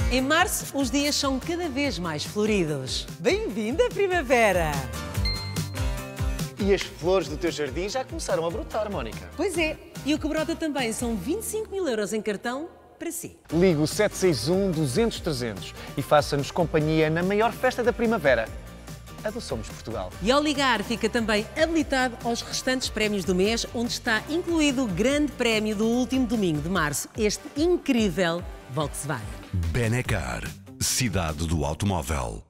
Em março, os dias são cada vez mais floridos. Bem-vinda, primavera! E as flores do teu jardim já começaram a brotar, Mónica. Pois é, e o que brota também são 25 mil euros em cartão para si. Ligue o 761 200 300 e faça-nos companhia na maior festa da primavera, a do Somos Portugal. E ao ligar, fica também habilitado aos restantes prémios do mês, onde está incluído o grande prémio do último domingo de março, este incrível Volkswagen. Benecar, cidade do automóvel.